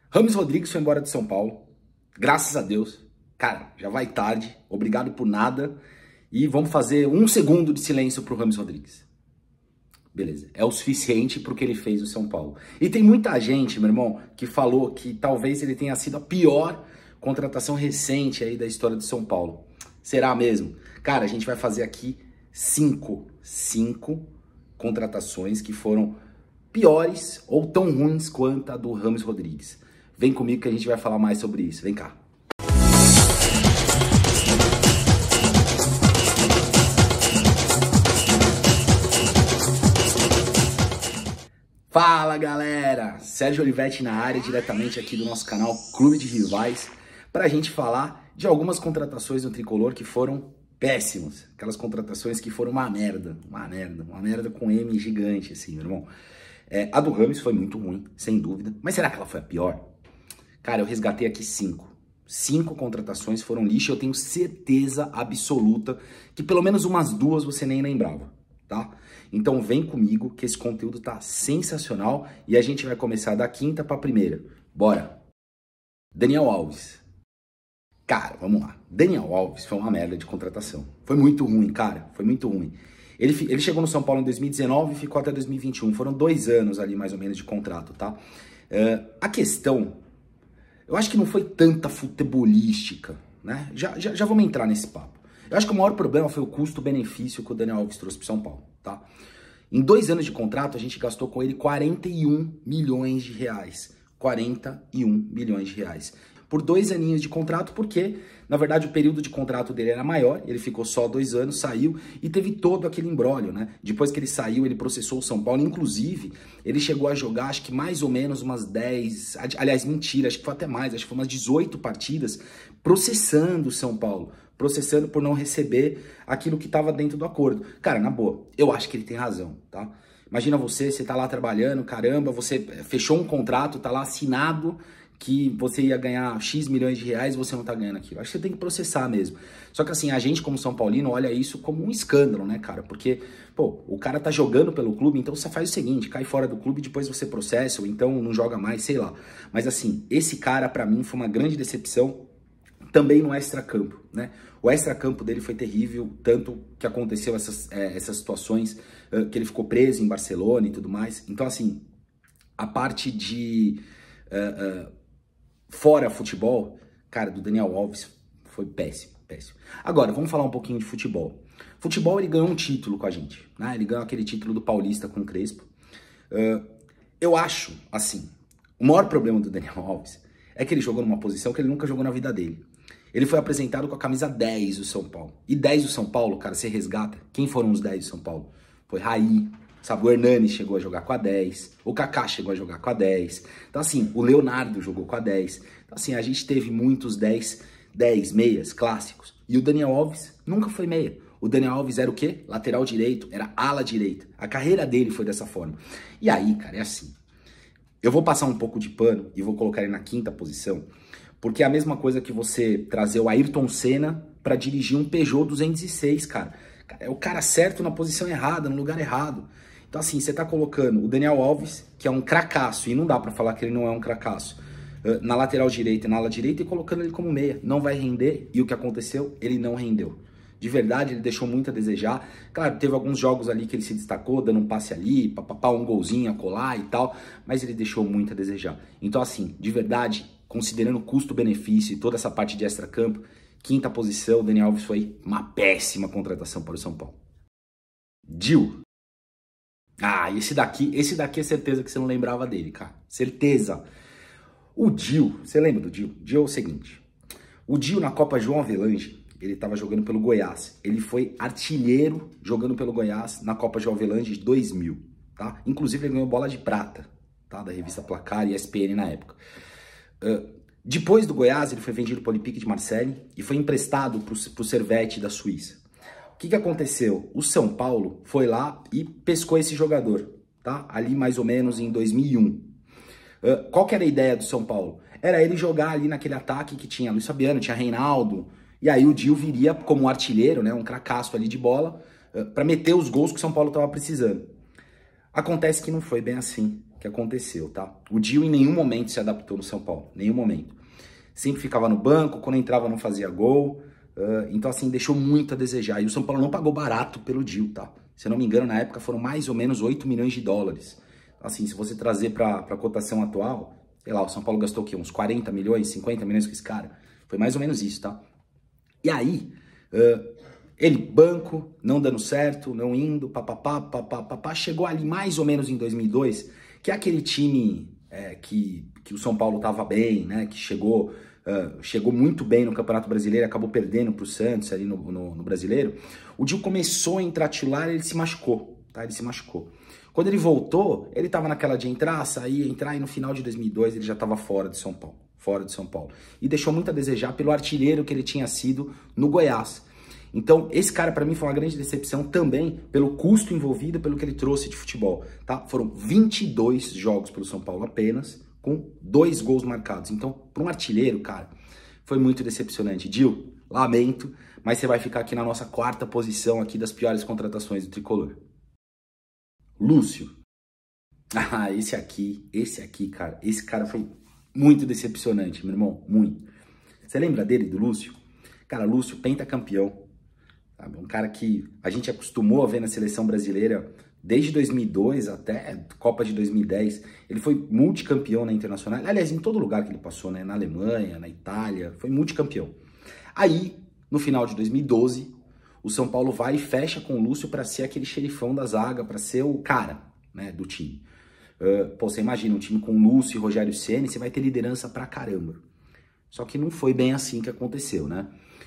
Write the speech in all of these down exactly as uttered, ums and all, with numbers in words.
Rames Rodrigues foi embora de São Paulo, graças a Deus. Cara, já vai tarde, obrigado por nada. E vamos fazer um segundo de silêncio pro Rames Rodrigues. Beleza, é o suficiente pro que ele fez no São Paulo. E tem muita gente, meu irmão, que falou que talvez ele tenha sido a pior contratação recente aí da história do São Paulo. Será mesmo? Cara, a gente vai fazer aqui cinco, cinco contratações que foram piores ou tão ruins quanto a do Rames Rodrigues. Vem comigo que a gente vai falar mais sobre isso. Vem cá. Fala galera, Sérgio Olivetti na área, diretamente aqui do nosso canal Clube de Rivais, para a gente falar de algumas contratações do Tricolor que foram péssimas, aquelas contratações que foram uma merda, uma merda, uma merda com M gigante assim, meu irmão. É, a do Rames foi muito ruim, sem dúvida, mas será que ela foi a pior? Cara, eu resgatei aqui cinco, cinco contratações foram lixo, eu tenho certeza absoluta que pelo menos umas duas você nem lembrava, tá? Então vem comigo que esse conteúdo tá sensacional e a gente vai começar da quinta pra primeira. Bora! Daniel Alves. Cara, vamos lá. Daniel Alves foi uma merda de contratação. Foi muito ruim, cara. Foi muito ruim. Ele, ele chegou no São Paulo em dois mil e dezenove e ficou até dois mil e vinte e um. Foram dois anos ali mais ou menos de contrato, tá? Uh, a questão, eu acho que não foi tanta futebolística, né? Já, já, já vamos entrar nesse papo. Eu acho que o maior problema foi o custo-benefício que o Daniel Alves trouxe para São Paulo, tá? Em dois anos de contrato, a gente gastou com ele quarenta e um milhões de reais. quarenta e um milhões de reais. Por dois aninhos de contrato, porque, na verdade, o período de contrato dele era maior, ele ficou só dois anos, saiu e teve todo aquele imbróglio, né? Depois que ele saiu, ele processou o São Paulo, inclusive, ele chegou a jogar, acho que mais ou menos umas dez, aliás, mentira, acho que foi até mais, acho que foi umas dezoito partidas, processando o São Paulo, processando por não receber aquilo que estava dentro do acordo. Cara, na boa, eu acho que ele tem razão, tá? Imagina você, você tá lá trabalhando, caramba, você fechou um contrato, tá lá assinado que você ia ganhar X milhões de reais e você não tá ganhando aquilo. Acho que você tem que processar mesmo. Só que assim, a gente como São Paulino olha isso como um escândalo, né, cara? Porque, pô, o cara tá jogando pelo clube, então você faz o seguinte, cai fora do clube e depois você processa, ou então não joga mais, sei lá. Mas assim, esse cara pra mim foi uma grande decepção também no extracampo, né? O extracampo dele foi terrível, tanto que aconteceu essas, é, essas situações uh, que ele ficou preso em Barcelona e tudo mais. Então, assim, a parte de uh, uh, fora futebol, cara, do Daniel Alves foi péssimo, péssimo. Agora, vamos falar um pouquinho de futebol. Futebol, ele ganhou um título com a gente, né? Ele ganhou aquele título do Paulista com o Crespo. Uh, eu acho, assim, o maior problema do Daniel Alves é que ele jogou numa posição que ele nunca jogou na vida dele. Ele foi apresentado com a camisa dez do São Paulo. E dez do São Paulo, cara, você resgata. Quem foram os dez do São Paulo? Foi Raí, sabe? O Hernani chegou a jogar com a dez. O Kaká chegou a jogar com a dez. Então, assim, o Leonardo jogou com a dez. Então, assim, a gente teve muitos dez, dez meias clássicos. E o Daniel Alves nunca foi meia. O Daniel Alves era o quê? Lateral direito, era ala direita. A carreira dele foi dessa forma. E aí, cara, é assim. Eu vou passar um pouco de pano e vou colocar ele na quinta posição, porque é a mesma coisa que você trazer o Ayrton Senna para dirigir um Peugeot duzentos e seis, cara. É o cara certo na posição errada, no lugar errado. Então assim, você tá colocando o Daniel Alves, que é um cracaço, e não dá para falar que ele não é um cracaço, na lateral direita e na ala direita, e colocando ele como meia. Não vai render, e o que aconteceu? Ele não rendeu. De verdade, ele deixou muito a desejar. Claro, teve alguns jogos ali que ele se destacou, dando um passe ali, papapá, um golzinho a colar e tal, mas ele deixou muito a desejar. Então, assim, de verdade, considerando custo-benefício e toda essa parte de extra-campo, quinta posição, o Daniel Alves foi uma péssima contratação para o São Paulo. Dil. Ah, esse daqui, esse daqui é certeza que você não lembrava dele, cara. Certeza. O Dil, você lembra do Dil? Dil é o seguinte, o Dil na Copa João Avelange, ele estava jogando pelo Goiás. Ele foi artilheiro jogando pelo Goiás na Copa João Avelange de dois mil, tá? Inclusive ele ganhou bola de prata, tá? Da revista Placar e E S P N na época. Uh, depois do Goiás, ele foi vendido para o Olympique de Marseille e foi emprestado para o Servette da Suíça. O que, que aconteceu? O São Paulo foi lá e pescou esse jogador, tá? Ali mais ou menos em dois mil e um. Uh, qual que era a ideia do São Paulo? Era ele jogar ali naquele ataque que tinha Luiz Fabiano, tinha Reinaldo. E aí o Dil viria como artilheiro, né, um cracaço ali de bola, uh, para meter os gols que o São Paulo estava precisando. Acontece que não foi bem assim. que aconteceu, tá? O Dil em nenhum momento se adaptou no São Paulo, nenhum momento. Sempre ficava no banco, quando entrava não fazia gol, uh, então assim, deixou muito a desejar. E o São Paulo não pagou barato pelo Dil, tá? Se eu não me engano, na época foram mais ou menos oito milhões de dólares. Assim, se você trazer para a cotação atual, sei lá, o São Paulo gastou o quê? Uns quarenta milhões, cinquenta milhões com esse cara. Foi mais ou menos isso, tá? E aí, uh, ele, banco, não dando certo, não indo, papapá, papapá, chegou ali mais ou menos em dois mil e dois, que é aquele time é, que, que o São Paulo tava bem, né? Que chegou, uh, chegou muito bem no Campeonato Brasileiro, acabou perdendo pro Santos ali no, no, no Brasileiro. O Dil começou a entrar titular e ele se machucou, tá? Ele se machucou. Quando ele voltou, ele tava naquela de entrar, sair, entrar, e no final de dois mil e dois ele já tava fora de São Paulo. Fora de São Paulo. E deixou muito a desejar pelo artilheiro que ele tinha sido no Goiás. Então, esse cara para mim foi uma grande decepção também pelo custo envolvido, pelo que ele trouxe de futebol, tá? Foram vinte e dois jogos pelo São Paulo apenas, com dois gols marcados. Então, para um artilheiro, cara, foi muito decepcionante. Dil, lamento, mas você vai ficar aqui na nossa quarta posição aqui das piores contratações do Tricolor. Lúcio. Ah, esse aqui, esse aqui, cara, esse cara foi muito decepcionante, meu irmão, muito. Você lembra dele, do Lúcio? Cara, Lúcio, pentacampeão, sabe? Um cara que a gente acostumou a ver na seleção brasileira desde dois mil e dois até Copa de dois mil e dez. Ele foi multicampeão na Internacional, aliás, em todo lugar que ele passou, né? Na Alemanha, na Itália, foi multicampeão. Aí, no final de dois mil e doze, o São Paulo vai e fecha com o Lúcio para ser aquele xerifão da zaga, para ser o cara, né, do time. Uh, pô, você imagina um time com Lúcio e Rogério Ceni, você vai ter liderança pra caramba. Só que não foi bem assim que aconteceu, né?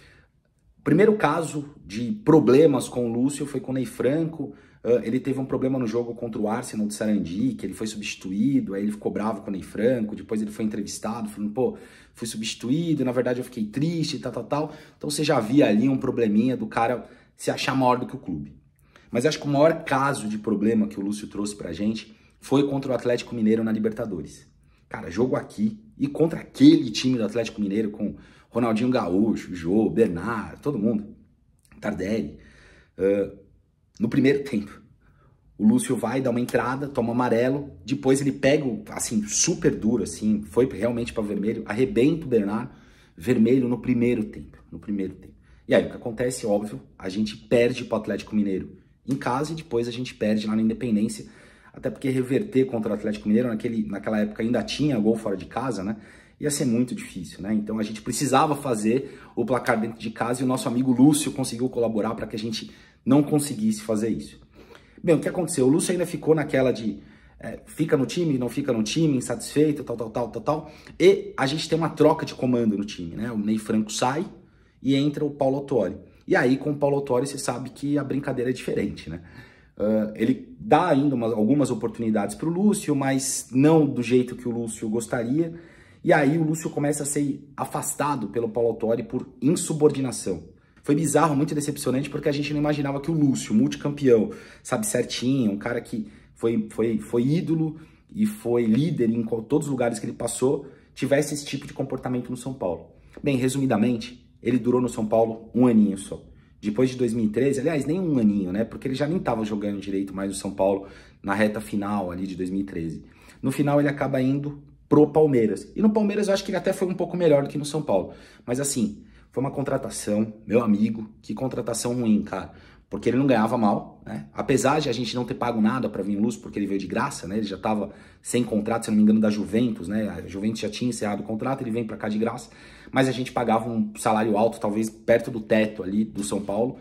O primeiro caso de problemas com o Lúcio foi com o Ney Franco. Uh, ele teve um problema no jogo contra o Arsenal de Sarandi, que ele foi substituído, aí ele ficou bravo com o Ney Franco, depois ele foi entrevistado, falando, pô, fui substituído, na verdade eu fiquei triste, tal, tal, tal. Então você já via ali um probleminha do cara se achar maior do que o clube. Mas acho que o maior caso de problema que o Lúcio trouxe pra gente foi contra o Atlético Mineiro na Libertadores. Cara, jogo aqui e contra aquele time do Atlético Mineiro com Ronaldinho Gaúcho, Jô, Bernard, todo mundo, Tardelli. Uh, no primeiro tempo, o Lúcio vai dar uma entrada, toma amarelo, depois ele pega, assim, super duro, assim, foi realmente para vermelho, arrebenta o Bernard, vermelho no primeiro tempo, no primeiro tempo. E aí o que acontece, óbvio, a gente perde para o Atlético Mineiro em casa e depois a gente perde lá na Independência. Até porque reverter contra o Atlético Mineiro, naquele, naquela época ainda tinha gol fora de casa, né? Ia ser muito difícil, né? Então a gente precisava fazer o placar dentro de casa e o nosso amigo Lúcio conseguiu colaborar para que a gente não conseguisse fazer isso. Bem, o que aconteceu? O Lúcio ainda ficou naquela de é, fica no time, não fica no time, insatisfeito, tal, tal, tal, tal, tal. E a gente tem uma troca de comando no time, né? O Ney Franco sai e entra o Paulo Autuori. E aí com o Paulo Autuori você sabe que a brincadeira é diferente, né? Uh, ele dá ainda uma, algumas oportunidades para o Lúcio, mas não do jeito que o Lúcio gostaria. E aí o Lúcio começa a ser afastado pelo Paulo Autuori por insubordinação. Foi bizarro, muito decepcionante, porque a gente não imaginava que o Lúcio, multicampeão, sabe certinho, um cara que foi, foi, foi ídolo e foi líder em todos os lugares que ele passou, tivesse esse tipo de comportamento no São Paulo. Bem, resumidamente, ele durou no São Paulo um aninho só. Depois de dois mil e treze, aliás, nem um aninho, né? Porque ele já nem estava jogando direito mais no São Paulo na reta final ali de dois mil e treze. No final ele acaba indo pro Palmeiras. E no Palmeiras eu acho que ele até foi um pouco melhor do que no São Paulo. Mas assim, foi uma contratação, meu amigo, que contratação ruim, cara. Porque ele não ganhava mal, né? Apesar de a gente não ter pago nada para vir Lúcio, porque ele veio de graça, né? Ele já estava sem contrato, se não me engano, da Juventus, né? A Juventus já tinha encerrado o contrato, ele vem para cá de graça. Mas a gente pagava um salário alto, talvez perto do teto ali do São Paulo.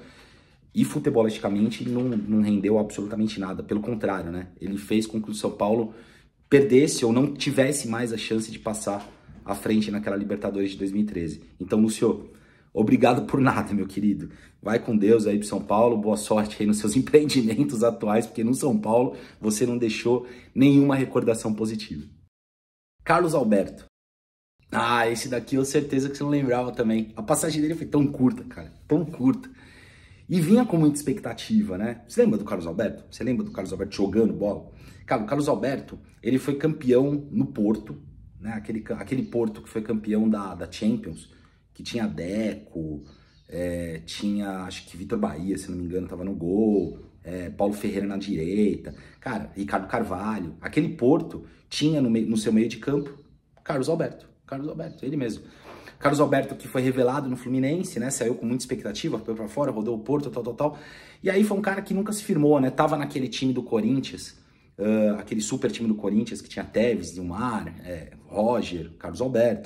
E futebolisticamente não, não rendeu absolutamente nada. Pelo contrário, né? Ele fez com que o São Paulo perdesse ou não tivesse mais a chance de passar à frente naquela Libertadores de dois mil e treze. Então, Lúcio, obrigado por nada, meu querido. Vai com Deus aí pro São Paulo, boa sorte aí nos seus empreendimentos atuais, porque no São Paulo você não deixou nenhuma recordação positiva. Carlos Alberto. Ah, esse daqui eu certeza que você não lembrava também. A passagem dele foi tão curta, cara, tão curta. E vinha com muita expectativa, né? Você lembra do Carlos Alberto? Você lembra do Carlos Alberto jogando bola? Cara, o Carlos Alberto, ele foi campeão no Porto, né? Aquele, aquele Porto que foi campeão da, da Champions, que tinha Deco, é, tinha, acho que Vitor Bahia, se não me engano, tava no gol, é, Paulo Ferreira na direita, cara, Ricardo Carvalho. Aquele Porto tinha no, meio, no seu meio de campo Carlos Alberto, Carlos Alberto, ele mesmo. Carlos Alberto, que foi revelado no Fluminense, né? Saiu com muita expectativa, foi pra fora, rodou o Porto, tal, tal, tal. E aí foi um cara que nunca se firmou, né? Tava naquele time do Corinthians, uh, aquele super time do Corinthians, que tinha Tevez, Dilmar, é, Roger, Carlos Alberto.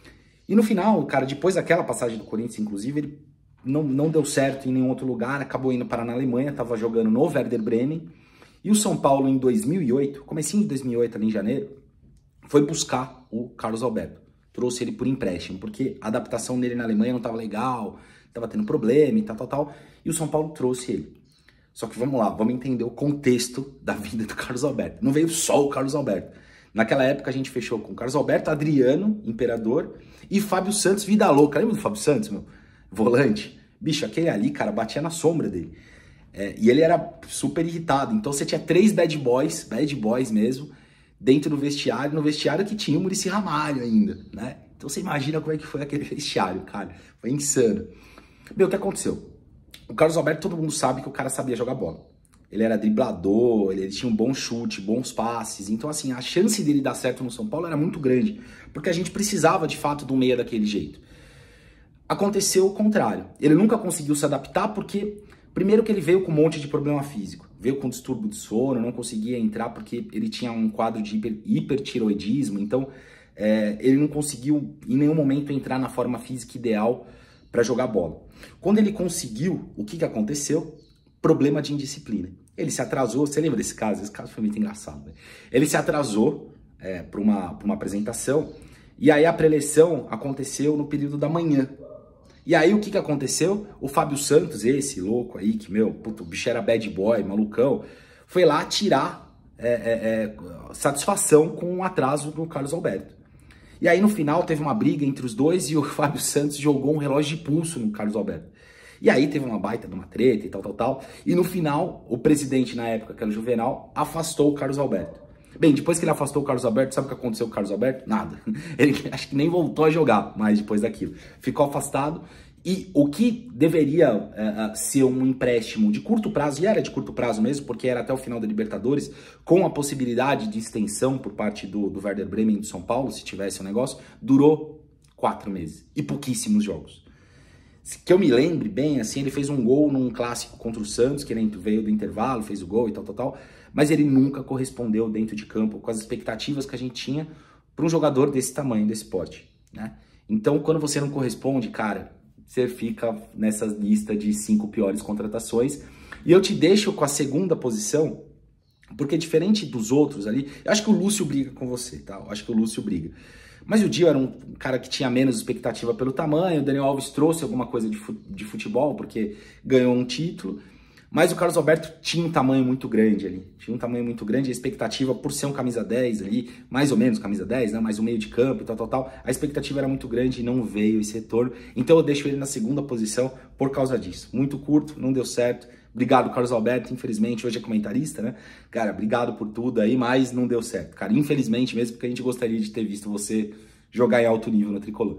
E no final, cara, depois daquela passagem do Corinthians, inclusive, ele não, não deu certo em nenhum outro lugar, acabou indo para na Alemanha, tava jogando no Werder Bremen. E o São Paulo, em dois mil e oito, comecinho de dois mil e oito, ali em janeiro, foi buscar o Carlos Alberto. Trouxe ele por empréstimo, porque a adaptação dele na Alemanha não estava legal, estava tendo problema e tal, tal, tal. E o São Paulo trouxe ele. Só que vamos lá, vamos entender o contexto da vida do Carlos Alberto. Não veio só o Carlos Alberto. Naquela época a gente fechou com Carlos Alberto, Adriano, Imperador, e Fábio Santos, Vida Louca. Lembra do Fábio Santos, meu? Volante. Bicho, aquele ali, cara, batia na sombra dele. É, e ele era super irritado. Então você tinha três bad boys, bad boys mesmo, dentro do vestiário, no vestiário que tinha o Muricy Ramalho ainda, né? Então você imagina como é que foi aquele vestiário, cara. Foi insano. Meu, o que aconteceu? O Carlos Alberto, todo mundo sabe que o cara sabia jogar bola. Ele era driblador, ele tinha um bom chute, bons passes. Então, assim, a chance dele dar certo no São Paulo era muito grande, porque a gente precisava, de fato, de um meia daquele jeito. Aconteceu o contrário. Ele nunca conseguiu se adaptar porque, primeiro que ele veio com um monte de problema físico. Veio com distúrbio de sono, não conseguia entrar porque ele tinha um quadro de hiper, hipertiroidismo. Então, é, ele não conseguiu em nenhum momento entrar na forma física ideal para jogar bola. Quando ele conseguiu, o que, que aconteceu? Problema de indisciplina. Ele se atrasou, você lembra desse caso? Esse caso foi muito engraçado. Né? Ele se atrasou é, para uma, pra uma apresentação e aí a preleção aconteceu no período da manhã. E aí o que que aconteceu? O Fábio Santos, esse louco aí, que, meu, puto, o bicho era bad boy, malucão, foi lá tirar é, é, é, satisfação com o um atraso do Carlos Alberto. E aí no final teve uma briga entre os dois e o Fábio Santos jogou um relógio de pulso no Carlos Alberto. E aí teve uma baita de uma treta e tal, tal, tal. E no final, o presidente na época, que era o Juvenal, afastou o Carlos Alberto. Bem, depois que ele afastou o Carlos Alberto, sabe o que aconteceu com o Carlos Alberto? Nada. Ele acho que nem voltou a jogar mais depois daquilo. Ficou afastado e o que deveria uh, ser um empréstimo de curto prazo, e era de curto prazo mesmo, porque era até o final da Libertadores, com a possibilidade de extensão por parte do, do Werder Bremen e do São Paulo, se tivesse um negócio, durou quatro meses e pouquíssimos jogos. Que eu me lembre bem, assim, ele fez um gol num clássico contra o Santos, que ele veio do intervalo, fez o gol e tal, tal, tal, mas ele nunca correspondeu dentro de campo com as expectativas que a gente tinha para um jogador desse tamanho, desse porte, né? Então, quando você não corresponde, cara, você fica nessa lista de cinco piores contratações. E eu te deixo com a segunda posição, porque diferente dos outros ali, eu acho que o Lúcio briga com você, tá? Eu acho que o Lúcio briga. Mas o Dio era um cara que tinha menos expectativa pelo tamanho, o Daniel Alves trouxe alguma coisa de futebol, porque ganhou um título, mas o Carlos Alberto tinha um tamanho muito grande ali, tinha um tamanho muito grande, a expectativa por ser um camisa dez ali, mais ou menos camisa dez, né, mais um meio de campo e tal, tal, tal, a expectativa era muito grande e não veio esse retorno, então eu deixo ele na segunda posição por causa disso. Muito curto, não deu certo. Obrigado, Carlos Alberto, infelizmente, hoje é comentarista, né? Cara, obrigado por tudo aí, mas não deu certo, cara. Infelizmente mesmo, porque a gente gostaria de ter visto você jogar em alto nível no Tricolor.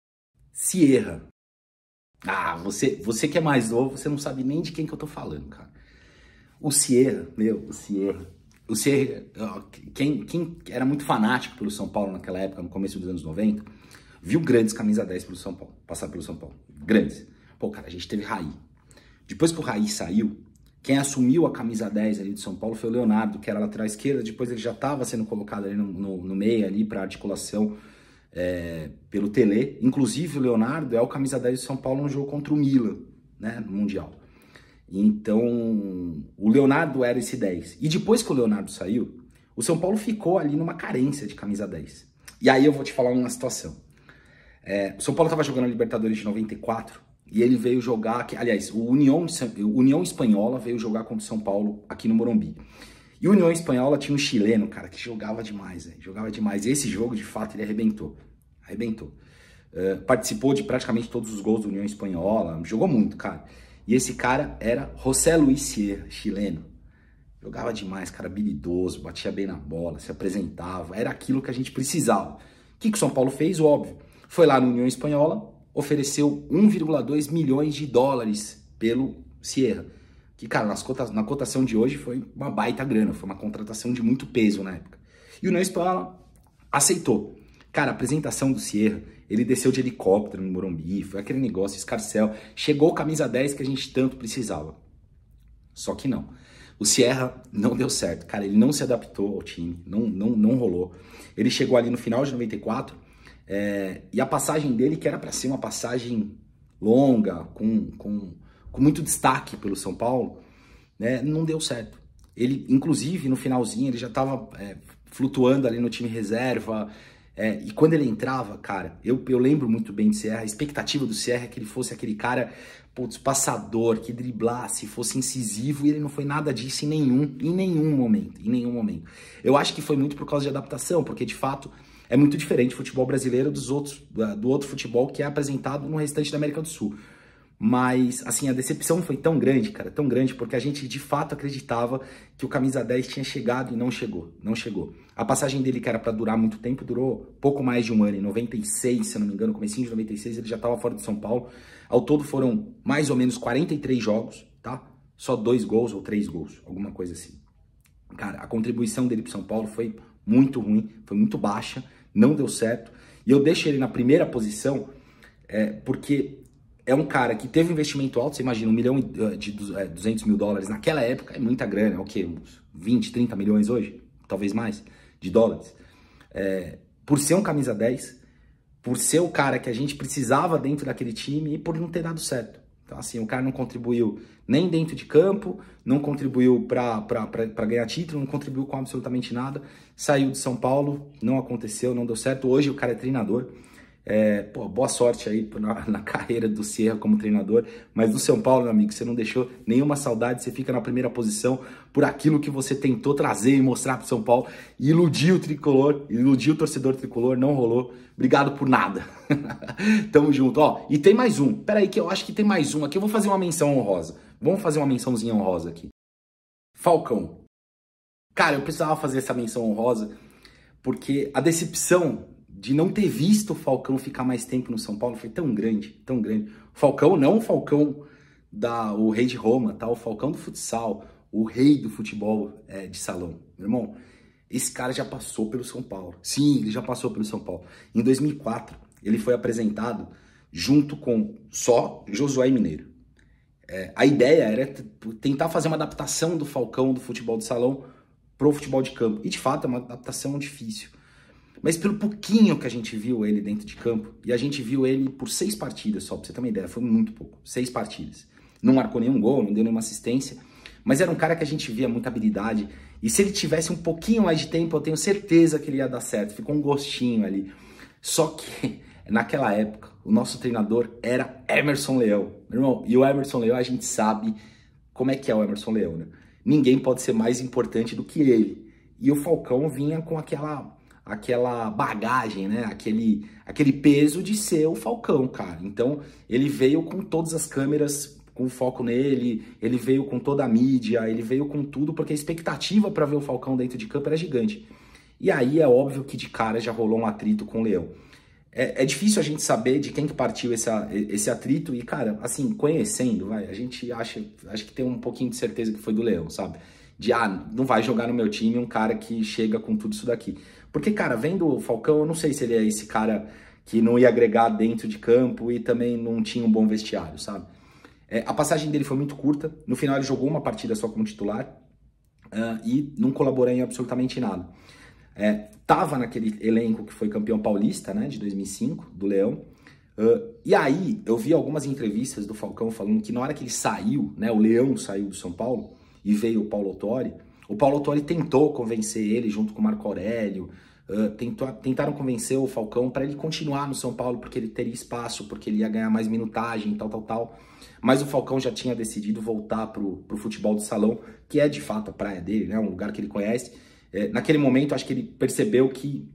Sierra. Ah, você, você que é mais novo, você não sabe nem de quem que eu tô falando, cara. O Sierra, meu, o Sierra. O Sierra, quem, quem era muito fanático pelo São Paulo naquela época, no começo dos anos noventa, viu grandes camisa dez pelo São Paulo, passar pelo São Paulo. Grandes. Pô, cara, a gente teve Raí. Depois que o Raí saiu, quem assumiu a camisa dez ali de São Paulo foi o Leonardo, que era lateral esquerda. Depois ele já estava sendo colocado ali no, no, no meio ali para articulação é, pelo Tele. Inclusive o Leonardo é o camisa dez de São Paulo no jogo contra o Milan, né, no Mundial. Então o Leonardo era esse dez. E depois que o Leonardo saiu, o São Paulo ficou ali numa carência de camisa dez. E aí eu vou te falar uma situação. É, o São Paulo estava jogando a Libertadores de noventa e quatro. E ele veio jogar, aliás, o União, o União Espanhola veio jogar contra o São Paulo aqui no Morumbi. E o União Espanhola tinha um chileno, cara, que jogava demais, véio, jogava demais. E esse jogo, de fato, ele arrebentou, arrebentou. Uh, participou de praticamente todos os gols do União Espanhola, jogou muito, cara. E esse cara era José Luis Sierra, chileno. Jogava demais, cara, habilidoso, batia bem na bola, se apresentava, era aquilo que a gente precisava. O que, que o São Paulo fez? Óbvio, foi lá no União Espanhola, ofereceu um vírgula dois milhões de dólares pelo Sierra. que, cara, nas cota, na cotação de hoje foi uma baita grana, foi uma contratação de muito peso na época. E o Ney Spala aceitou. Cara, a apresentação do Sierra, ele desceu de helicóptero no Morumbi, foi aquele negócio, escarcel, chegou camisa dez que a gente tanto precisava. Só que não. O Sierra não deu certo, cara, ele não se adaptou ao time, não, não, não rolou. Ele chegou ali no final de noventa e quatro, é, e a passagem dele, que era para ser uma passagem longa, com, com, com muito destaque pelo São Paulo, né, não deu certo. Ele, inclusive, no finalzinho, ele já estava é, flutuando ali no time reserva, é, e quando ele entrava, cara, eu, eu lembro muito bem do Sierra, a expectativa do Sierra é que ele fosse aquele cara, putz, passador, que driblasse, fosse incisivo, e ele não foi nada disso em nenhum, em nenhum momento, em nenhum momento. Eu acho que foi muito por causa de adaptação, porque de fato é muito diferente o futebol brasileiro dos outros, do outro futebol que é apresentado no restante da América do Sul. Mas, assim, a decepção foi tão grande, cara, tão grande, porque a gente de fato acreditava que o camisa dez tinha chegado e não chegou, não chegou. A passagem dele, que era para durar muito tempo, durou pouco mais de um ano. Em noventa e seis, se eu não me engano, comecinho de noventa e seis, ele já estava fora de São Paulo. Ao todo foram mais ou menos quarenta e três jogos, tá? Só dois gols ou três gols, alguma coisa assim. Cara, a contribuição dele pro São Paulo foi muito ruim, foi muito baixa, não deu certo. E eu deixo ele na primeira posição é, porque é um cara que teve investimento alto. Você imagina, um milhão de duzentos mil dólares naquela época é muita grana, é o quê? Uns vinte, trinta milhões hoje? Talvez mais, de dólares. É, por ser um camisa dez, por ser o cara que a gente precisava dentro daquele time e por não ter dado certo. Então, assim, o cara não contribuiu nem dentro de campo, não contribuiu para ganhar título, não contribuiu com absolutamente nada. Saiu de São Paulo, não aconteceu, não deu certo. Hoje o cara é treinador. É, pô, boa sorte aí na, na carreira do Sierra como treinador, mas do São Paulo, meu amigo, você não deixou nenhuma saudade, você fica na primeira posição por aquilo que você tentou trazer e mostrar pro São Paulo, e iludiu o tricolor, iludiu o torcedor tricolor, não rolou. Obrigado por nada. Tamo junto. Ó, e tem mais um, peraí que eu acho que tem mais um aqui, eu vou fazer uma menção honrosa, vamos fazer uma mençãozinha honrosa aqui. Falcão. Cara, eu precisava fazer essa menção honrosa, porque a decepção de não ter visto o Falcão ficar mais tempo no São Paulo foi tão grande, tão grande. O Falcão, não o Falcão, da, o rei de Roma, tá? O Falcão do futsal, o rei do futebol é, de salão. Meu irmão, esse cara já passou pelo São Paulo. Sim, ele já passou pelo São Paulo. Em dois mil e quatro, ele foi apresentado junto com só Josué Mineiro. É, a ideia era tentar fazer uma adaptação do Falcão do futebol de salão pro futebol de campo. E, de fato, é uma adaptação difícil. Mas pelo pouquinho que a gente viu ele dentro de campo, e a gente viu ele por seis partidas só, pra você ter uma ideia, foi muito pouco, seis partidas. Não marcou nenhum gol, não deu nenhuma assistência, mas era um cara que a gente via muita habilidade, e se ele tivesse um pouquinho mais de tempo, eu tenho certeza que ele ia dar certo, ficou um gostinho ali. Só que, naquela época, o nosso treinador era Emerson Leão, meu irmão, e o Emerson Leão a gente sabe como é que é o Emerson Leão, né? Ninguém pode ser mais importante do que ele, e o Falcão vinha com aquela... aquela bagagem, né, aquele, aquele peso de ser o Falcão, cara. Então, ele veio com todas as câmeras, com foco nele, ele veio com toda a mídia, ele veio com tudo, porque a expectativa para ver o Falcão dentro de campo era gigante. E aí é óbvio que de cara já rolou um atrito com o Leão. É, é difícil a gente saber de quem que partiu essa, esse atrito, e, cara, assim, conhecendo, vai, a gente acha, acha que tem um pouquinho de certeza que foi do Leão, sabe? De, ah, não vai jogar no meu time um cara que chega com tudo isso daqui. Porque, cara, vendo o Falcão, eu não sei se ele é esse cara que não ia agregar dentro de campo e também não tinha um bom vestiário, sabe? É, a passagem dele foi muito curta, no final ele jogou uma partida só como titular uh, e não colaborou em absolutamente nada. É, tava naquele elenco que foi campeão paulista, né, de dois mil e cinco, do Leão, uh, e aí eu vi algumas entrevistas do Falcão falando que na hora que ele saiu, né, o Leão saiu do São Paulo, e veio o Paulo Autori, o Paulo Autori tentou convencer ele junto com o Marco Aurélio, uh, tentou, tentaram convencer o Falcão para ele continuar no São Paulo, porque ele teria espaço, porque ele ia ganhar mais minutagem, tal, tal, tal. Mas o Falcão já tinha decidido voltar pro, pro futebol de salão, que é de fato a praia dele, né, um lugar que ele conhece. É, naquele momento, acho que ele percebeu que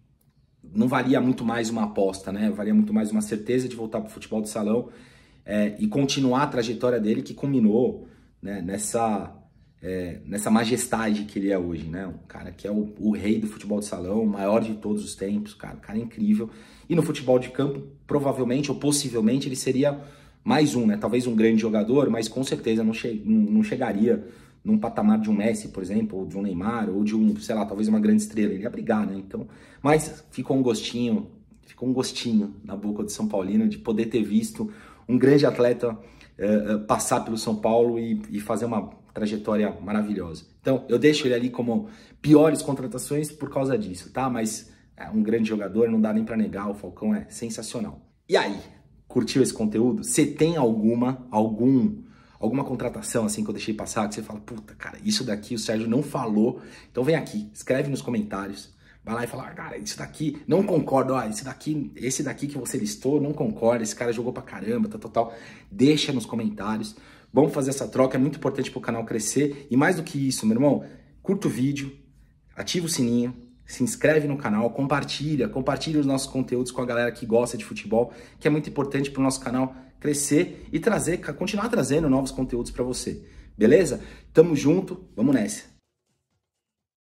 não valia muito mais uma aposta, né, valia muito mais uma certeza de voltar pro futebol de salão é, e continuar a trajetória dele, que culminou, né, nessa, é, nessa majestade que ele é hoje, né? Um cara que é o, o rei do futebol de salão, o maior de todos os tempos, cara, um cara incrível. E no futebol de campo, provavelmente ou possivelmente, ele seria mais um, né? Talvez um grande jogador, mas com certeza não, che não chegaria num patamar de um Messi, por exemplo, ou de um Neymar, ou de um, sei lá, talvez uma grande estrela. Ele ia brigar, né? Então, mas ficou um gostinho, ficou um gostinho na boca do São Paulino de poder ter visto um grande atleta uh, uh, passar pelo São Paulo e, e fazer uma trajetória maravilhosa. Então, eu deixo ele ali como piores contratações por causa disso, tá? Mas é um grande jogador, não dá nem pra negar, o Falcão é sensacional. E aí, curtiu esse conteúdo? Você tem alguma, algum, alguma contratação assim que eu deixei passar, que você fala, puta, cara, isso daqui o Sérgio não falou, então vem aqui, escreve nos comentários, vai lá e fala, ah, cara, isso daqui, não concordo, ó, esse daqui, esse daqui que você listou, não concordo, esse cara jogou pra caramba, tal, tal, tal. Deixa nos comentários. Vamos fazer essa troca, é muito importante pro canal crescer. E mais do que isso, meu irmão, curta o vídeo, ativa o sininho, se inscreve no canal, compartilha, compartilha os nossos conteúdos com a galera que gosta de futebol, que é muito importante pro nosso canal crescer e trazer, continuar trazendo novos conteúdos para você. Beleza? Tamo junto, vamos nessa.